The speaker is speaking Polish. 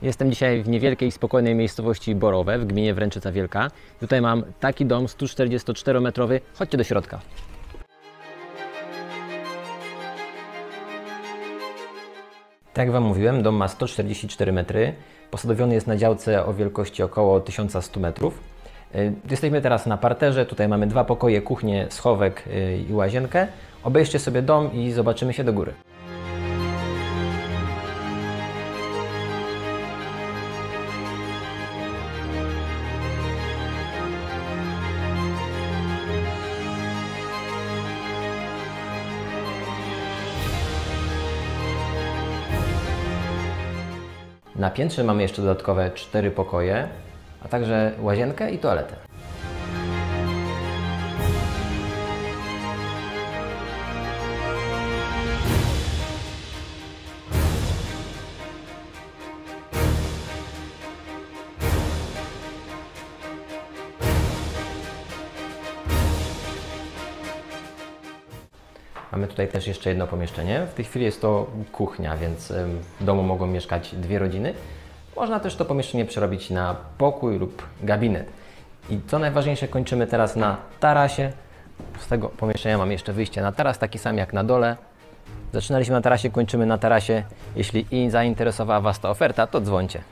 Jestem dzisiaj w niewielkiej, spokojnej miejscowości Borowe w gminie Wręczyca Wielka. Tutaj mam taki dom 144-metrowy. Chodźcie do środka. Tak jak Wam mówiłem, dom ma 144 metry. Posadowiony jest na działce o wielkości około 1100 metrów. Jesteśmy teraz na parterze. Tutaj mamy dwa pokoje, kuchnię, schowek i łazienkę. Obejrzcie sobie dom i zobaczymy się do góry. Na piętrze mamy jeszcze dodatkowe 4 pokoje, a także łazienkę i toaletę. Mamy tutaj też jeszcze jedno pomieszczenie. W tej chwili jest to kuchnia, więc w domu mogą mieszkać dwie rodziny. Można też to pomieszczenie przerobić na pokój lub gabinet. I co najważniejsze, kończymy teraz na tarasie. Z tego pomieszczenia mamy jeszcze wyjście na taras, taki sam jak na dole. Zaczynaliśmy na tarasie, kończymy na tarasie. Jeśli zainteresowała Was ta oferta, to dzwońcie.